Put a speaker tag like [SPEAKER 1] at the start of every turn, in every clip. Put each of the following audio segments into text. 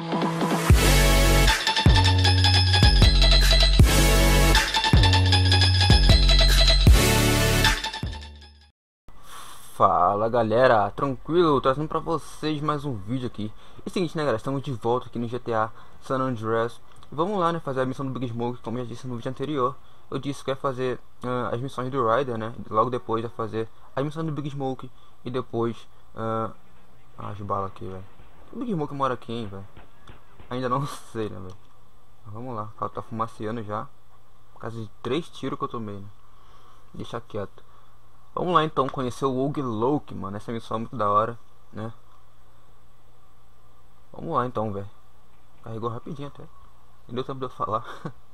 [SPEAKER 1] Fala galera, tranquilo, trazendo pra vocês mais um vídeo aqui. E seguinte, né galera, estamos de volta aqui no GTA San Andreas. E vamos lá, né, fazer a missão do Big Smoke, como eu já disse no vídeo anterior. Eu disse que ia fazer as missões do Ryder, né, logo depois ia fazer a missão do Big Smoke. E depois, as balas aqui, velho. O Big Smoke mora aqui, hein, velho. Ainda não sei, né, velho. Vamos lá, o carro tá fumaciando já. Por causa de 3 tiros que eu tomei, né. Deixa quieto. Vamos lá então conhecer o Ogloke, mano. Essa missão é muito da hora, né? Vamos lá então, velho. Carregou rapidinho até. Não deu tempo de eu falar.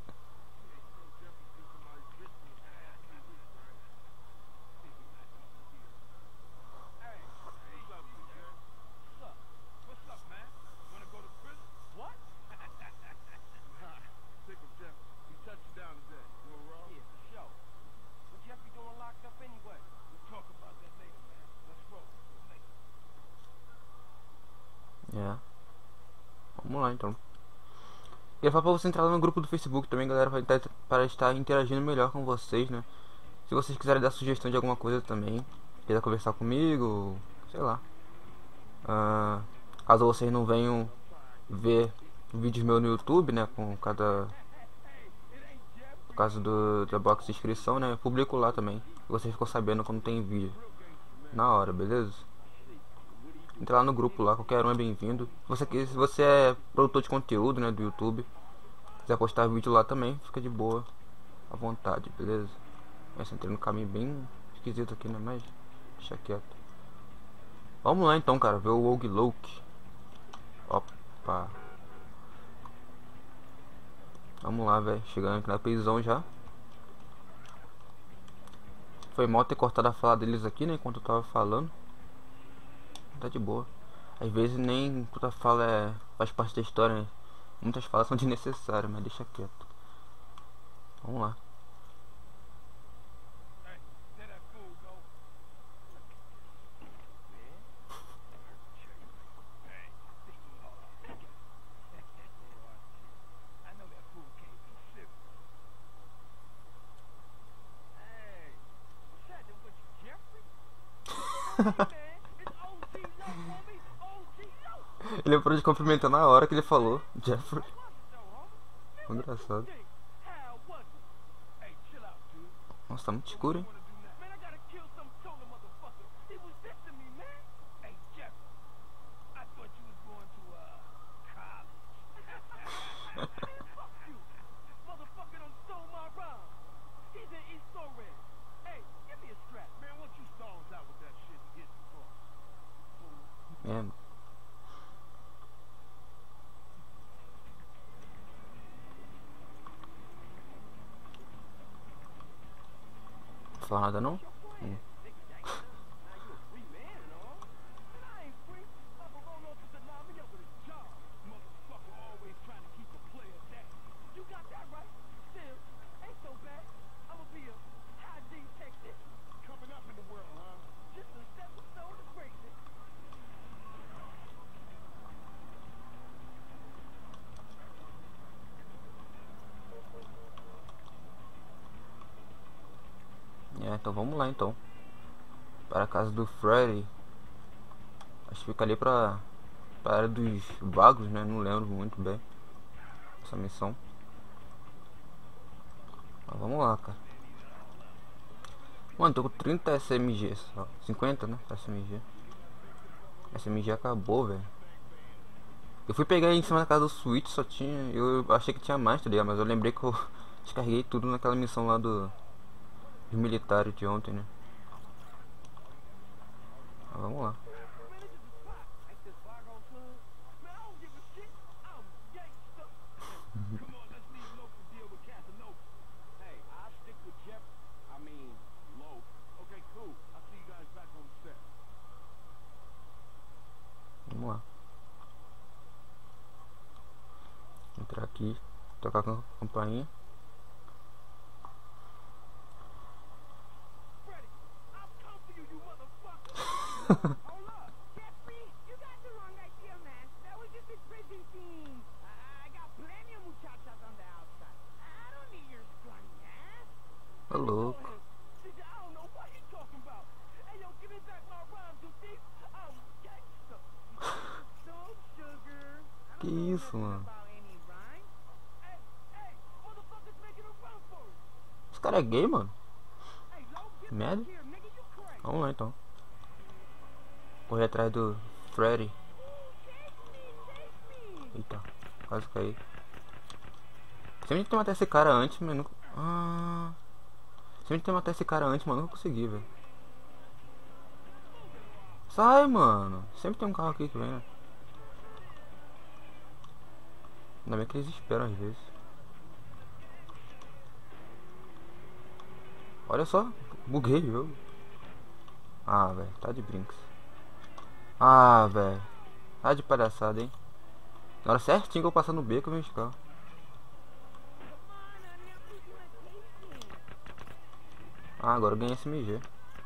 [SPEAKER 1] É. Vamos lá então. E falar pra você entrar lá no grupo do Facebook também, galera, para estar interagindo melhor com vocês, né? Se vocês quiserem dar sugestão de alguma coisa também, quiser conversar comigo, sei lá. Caso vocês não venham ver vídeos meus no YouTube, né? Por causa da box de inscrição, né? Eu publico lá também. E vocês ficam sabendo quando tem vídeo. Na hora, beleza? Entra lá no grupo lá, qualquer um é bem-vindo. Se você é produtor de conteúdo, né, do YouTube, quiser postar vídeo lá também, fica de boa, à vontade, beleza? Essa entrei no caminho bem esquisito aqui, né, mas deixa quieto. Vamos lá então, cara, ver o Ogloke. Opa. Vamos lá, velho, chegando aqui na prisão já. Foi mal ter cortado a fala deles aqui, né, enquanto eu tava falando. Tá de boa. Às vezes nem toda fala faz parte da história, né? Muitas falas são desnecessárias, mas deixa quieto. Vamos lá. Ele lembrou de cumprimentar na hora que ele falou, Jeffrey. Engraçado. Nossa, tá muito escuro, hein? É. Não falar nada não? Então vamos lá então. Para a casa do Freddy. Acho que fica ali pra área dos vagos, né? Não lembro muito bem essa missão. Mas vamos lá, cara. Mano, tô com 30 SMG só. 50, né? SMG. SMG acabou, velho. Eu fui pegar em cima da casa do Switch, só tinha. Eu achei que tinha mais, tá ligado? Mas eu lembrei que eu descarreguei tudo naquela missão lá dos militares de ontem, né? Mas vamos lá. Vamos lá. Entrar aqui, tocar com a campainha. Que isso, mano? Esse cara é gay, mano? Que merda. Vamos lá então. Correr atrás do Freddy. Eita, quase caí. Sempre tem que matar esse cara antes, mas não... Sempre tem que matar esse cara antes, mas não consegui, velho. Sai, mano. Sempre tem um carro aqui que vem, né? Ainda bem que eles esperam às vezes. Olha só, buguei o jogo. Ah, velho, tá de brinks. Ah, velho. Tá de palhaçada, hein? Na hora certinho que eu passar no beco, eu vim ficar. Ah, agora eu ganhei SMG.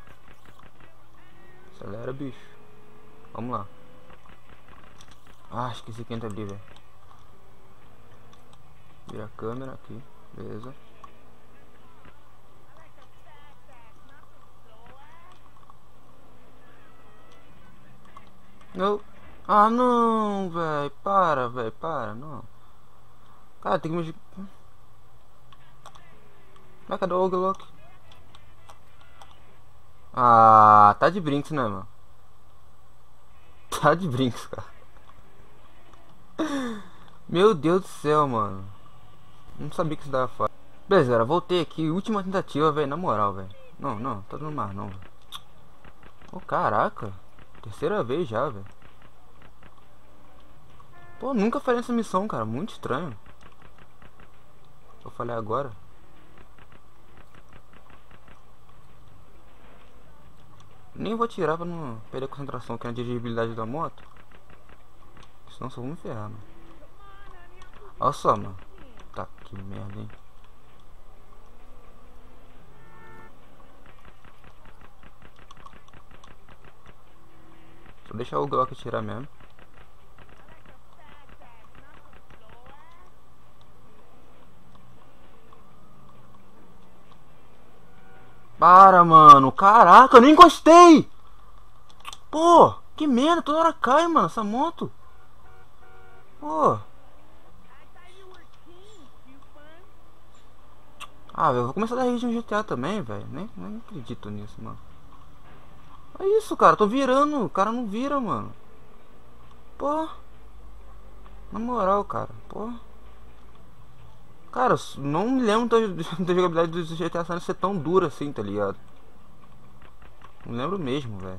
[SPEAKER 1] Acelera, bicho. Vamos lá. Ah, esqueci quem tá ali, velho. Vira a câmera aqui. Beleza. Não. Ah, não, velho. Para, velho. Para, não. Cara, tem que me... Vai, cadê o Oglock? Ah, tá de brinks, né, mano? Tá de brinks, cara. Meu Deus do céu, mano. Não sabia que isso dava fácil. Beleza, galera, voltei aqui. Última tentativa, velho. Na moral, velho. Não, não, tá dando mais não, velho. Ô, caraca. Terceira vez já, velho. Pô, nunca falhei nessa missão, cara. Muito estranho. Eu falei agora. Nem vou tirar pra não perder a concentração aqui na dirigibilidade da moto. Senão só vou me ferrar, mano. Olha só, mano. Tá, que merda, hein. Só deixar o Glock tirar mesmo. Para, mano. Caraca, eu nem encostei. Pô, que merda. Toda hora cai, mano, essa moto. Pô. Ah, velho, eu vou começar a dar rage no GTA também, velho. Nem acredito nisso, mano. É isso, cara. Tô virando. O cara não vira, mano. Pô. Na moral, cara. Pô. Cara, não me lembro da jogabilidade do GTA San ser tão dura assim, tá ligado? Não lembro mesmo, velho.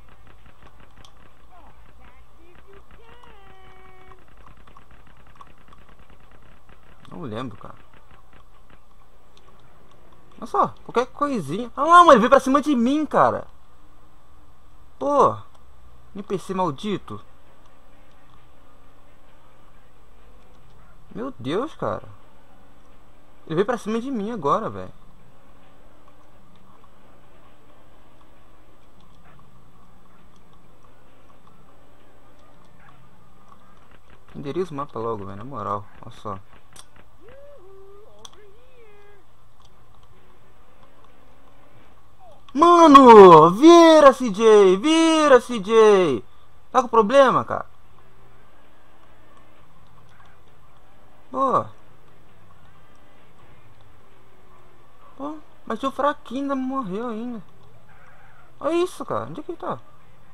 [SPEAKER 1] Não lembro, cara. Olha só, qualquer coisinha. Ah lá, mano, ele veio pra cima de mim, cara. Pô, NPC maldito. Meu Deus, cara. Ele veio pra cima de mim agora, velho. Renderiza o mapa logo, velho, na moral. Olha só. Mano, vira, CJ, vira, CJ. Tá com problema, cara? Pô. Pô, mas o fraquinho ainda morreu ainda. Olha isso, cara. Onde é que ele tá?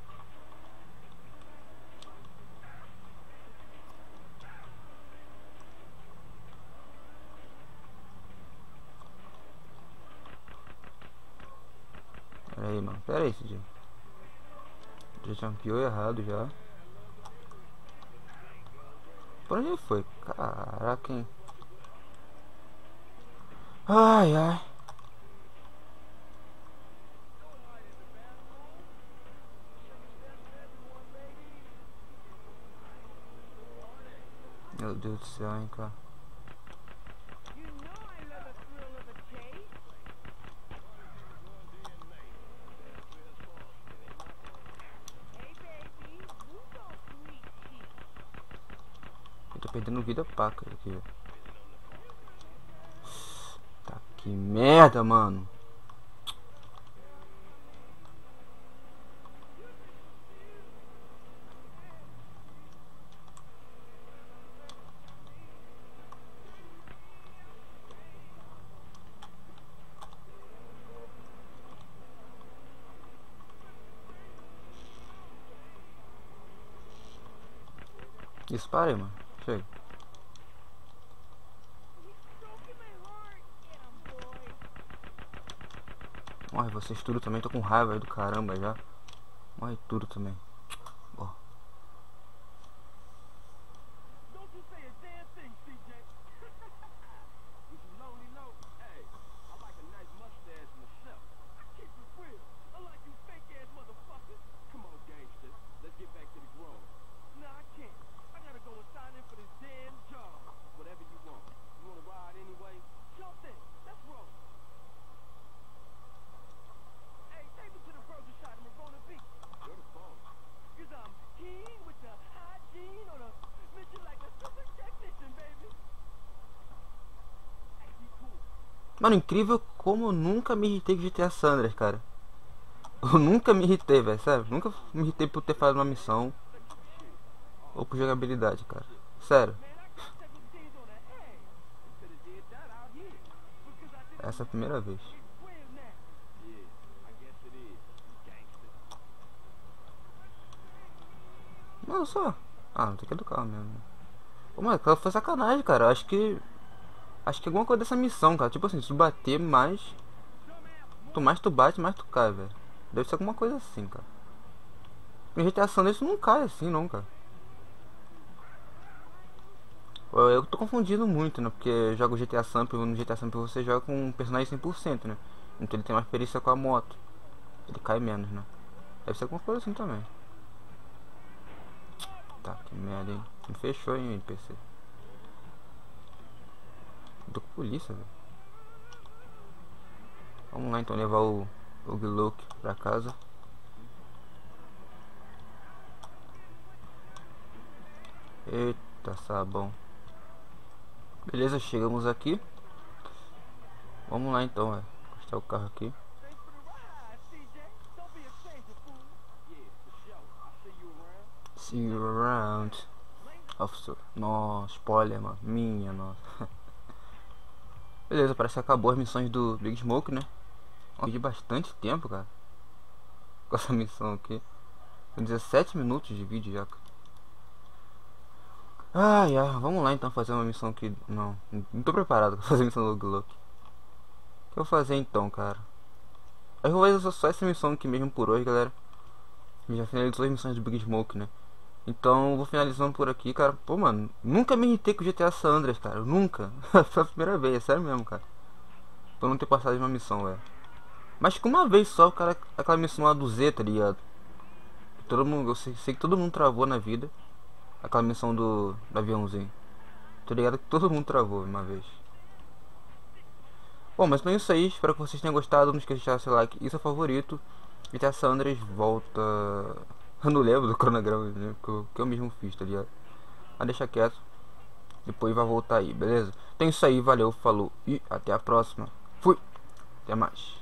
[SPEAKER 1] Pera aí, mano. Pera aí, CJ. Já champiou errado já. Por onde ele foi? Caraca, hein? Ai, ai. Meu Deus do céu, hein, cara. Eu tô perdendo vida paca aqui. Tá, que merda, mano. Isso, parei, mano. Chega. Morre vocês tudo também, tô com raiva aí do caramba já. Morre tudo também. Ó. Mano, incrível como eu nunca me irritei com GTA San Andreas, cara. Eu nunca me irritei, velho, sério. Nunca me irritei por ter falado uma missão ou por jogabilidade, cara. Sério. Essa é a primeira vez. Não, só. Ah, não tem que educar mesmo. Ô, mano, aquela foi sacanagem, cara. Acho que alguma coisa dessa missão, cara. Tipo assim, se tu bater mais. Quanto mais tu bate, mais tu cai, velho. Deve ser alguma coisa assim, cara. Em GTA San Andreas não cai assim, não, cara. Eu tô confundindo muito, né? Porque eu jogo GTA Samp, no GTA Samp você joga com um personagem 100%, né? Então ele tem mais perícia com a moto. Ele cai menos, né? Deve ser alguma coisa assim também. Tá, que merda, hein? Me fechou, hein, NPC. Tô com polícia, velho. Vamos lá então levar o Glock pra casa. Eita, sabão. Beleza, chegamos aqui. Vamos lá então, velho. Encostar o carro aqui. See you around. Officer. Nossa, spoiler, mano. Minha, nossa. Beleza, parece que acabou as missões do Big Smoke, né? De bastante tempo, cara. Com essa missão aqui. Tem 17 minutos de vídeo já. Ai, vamos lá então fazer uma missão aqui. Não tô preparado pra fazer a missão do Glock. O que eu vou fazer então, cara? Eu vou fazer só essa missão aqui mesmo por hoje, galera. Eu já finalizou as missões do Big Smoke, né? Então eu vou finalizando por aqui, cara. Pô, mano, nunca me irritei com o GTA San Andreas, cara. Nunca. Foi a primeira vez, é sério mesmo, cara. Por não ter passado de uma missão, velho. Mas que uma vez só, cara, aquela missão lá do Z, tá ligado? Todo mundo, eu sei que todo mundo travou na vida. Aquela missão do aviãozinho. Tô ligado que todo mundo travou uma vez. Bom, mas então é isso aí. Espero que vocês tenham gostado. Não esqueça de deixar seu like e seu favorito. GTA San Andreas volta. Eu não lembro do cronograma, né? Que eu mesmo fiz, tá ligado? Mas deixa quieto. Depois vai voltar aí, beleza? Então é isso aí. Valeu, falou e até a próxima. Fui. Até mais.